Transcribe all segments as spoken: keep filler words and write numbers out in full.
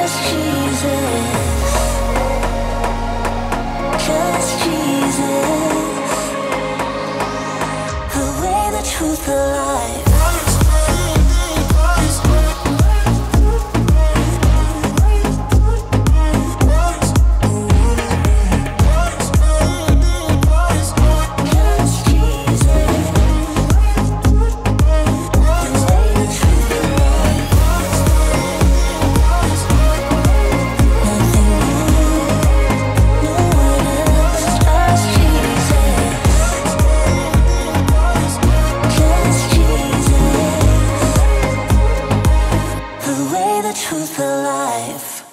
truth alive. Truth alive.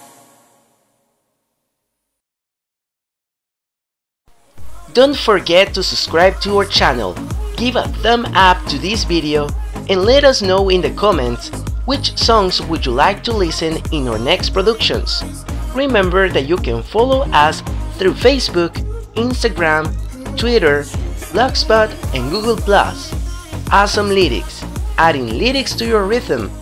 Don't forget to subscribe to our channel, give a thumb up to this video, and let us know in the comments which songs would you like to listen in our next productions. Remember that you can follow us through Facebook, Instagram, Twitter, Blogspot, and Google plus. Awesome lyrics, adding lyrics to your rhythm.